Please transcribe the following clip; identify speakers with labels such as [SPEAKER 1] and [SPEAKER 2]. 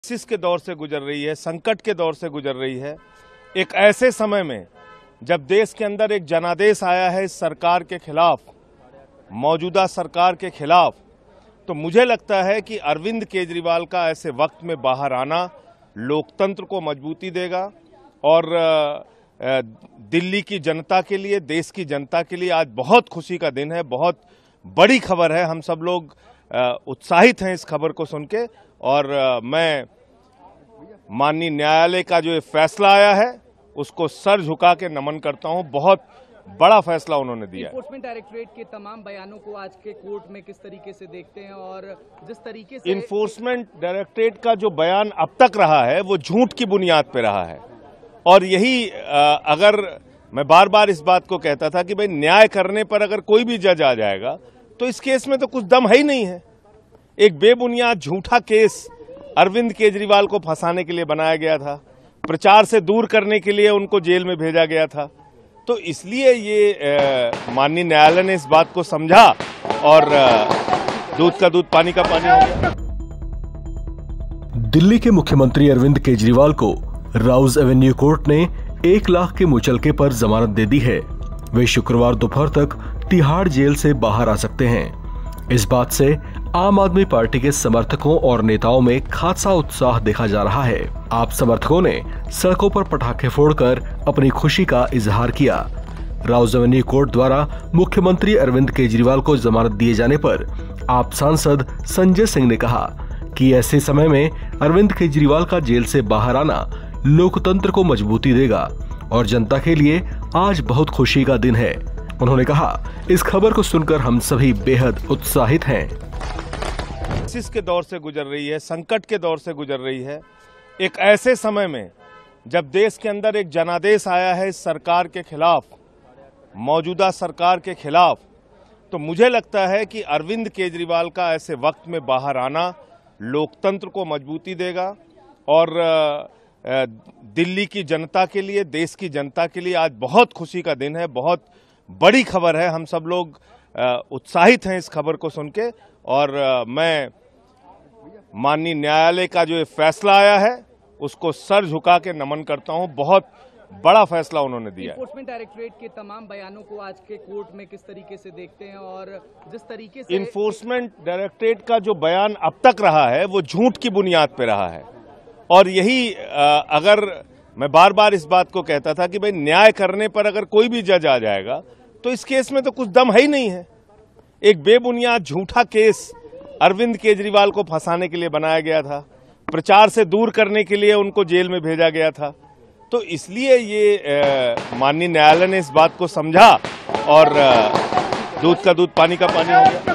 [SPEAKER 1] Crisis के दौर से गुजर रही है, संकट के दौर से गुजर रही है। एक ऐसे समय में जब देश के अंदर एक जनादेश आया है इस सरकार के खिलाफ, मौजूदा सरकार के खिलाफ, तो मुझे लगता है कि अरविंद केजरीवाल का ऐसे वक्त में बाहर आना लोकतंत्र को मजबूती देगा और दिल्ली की जनता के लिए, देश की जनता के लिए आज बहुत खुशी का दिन है, बहुत बड़ी खबर है। हम सब लोग उत्साहित हैं इस खबर को सुन के और मैं माननीय न्यायालय का जो ये फैसला आया है उसको सर झुका के नमन करता हूं। बहुत बड़ा फैसला उन्होंने दिया है।
[SPEAKER 2] इन्फोर्समेंट डायरेक्टरेट के तमाम बयानों को आज के कोर्ट में किस तरीके से देखते हैं और जिस तरीके से
[SPEAKER 1] इन्फोर्समेंट डायरेक्टरेट का जो बयान अब तक रहा है वो झूठ की बुनियाद पे रहा है और यही अगर मैं बार बार इस बात को कहता था कि भाई न्याय करने पर अगर कोई भी जज आ जाएगा तो इस केस में तो कुछ दम है ही नहीं है। एक बेबुनियाद झूठा केस अरविंद केजरीवाल को फंसाने के लिए बनाया गया था, प्रचार से दूर करने के लिए उनको जेल में भेजा गया था। तो इसलिए ये माननीय न्यायालय ने इस बात को समझा और दूध का दूध पानी का पानी हो गया।
[SPEAKER 3] दिल्ली के मुख्यमंत्री अरविंद केजरीवाल को राउज एवेन्यू कोर्ट ने 1 लाख के मुचलके पर जमानत दे दी है। वे शुक्रवार दोपहर तक तिहाड़ जेल से बाहर आ सकते हैं। इस बात से आम आदमी पार्टी के समर्थकों और नेताओं में खासा उत्साह देखा जा रहा है। आप समर्थकों ने सड़कों पर पटाखे फोड़कर अपनी खुशी का इजहार किया। राउज एवेन्यू कोर्ट द्वारा मुख्यमंत्री अरविंद केजरीवाल को जमानत दिए जाने पर आप सांसद संजय सिंह ने कहा कि ऐसे समय में अरविंद केजरीवाल का जेल से बाहर आना लोकतंत्र को मजबूती देगा और जनता के लिए आज बहुत खुशी का दिन है। उन्होंने कहा, इस खबर को सुनकर हम सभी बेहद उत्साहित हैं।
[SPEAKER 1] क्राइसिस के दौर से गुजर रही है, संकट के दौर से गुजर रही है। एक ऐसे समय में जब देश के अंदर एक जनादेश आया है इस सरकार के खिलाफ, मौजूदा सरकार के खिलाफ, तो मुझे लगता है कि अरविंद केजरीवाल का ऐसे वक्त में बाहर आना लोकतंत्र को मजबूती देगा और दिल्ली की जनता के लिए, देश की जनता के लिए आज बहुत खुशी का दिन है, बहुत बड़ी खबर है। हम सब लोग उत्साहित हैं इस खबर को सुन के और मैं माननीय न्यायालय का जो ये फैसला आया है उसको सर झुका के नमन करता हूं। बहुत बड़ा फैसला उन्होंने दिया है।
[SPEAKER 2] इन्फोर्समेंट डायरेक्टरेट के तमाम बयानों को आज के कोर्ट में किस तरीके से देखते हैं और जिस तरीके से
[SPEAKER 1] इन्फोर्समेंट डायरेक्टरेट का जो बयान अब तक रहा है वो झूठ की बुनियाद पे रहा है और यही अगर मैं बार बार इस बात को कहता था कि भाई न्याय करने पर अगर कोई भी जज आ जाएगा तो इस केस में तो कुछ दम है ही नहीं है। एक बेबुनियाद झूठा केस अरविंद केजरीवाल को फंसाने के लिए बनाया गया था, प्रचार से दूर करने के लिए उनको जेल में भेजा गया था। तो इसलिए ये माननीय न्यायालय ने इस बात को समझा और दूध का दूध पानी का पानी हो गया।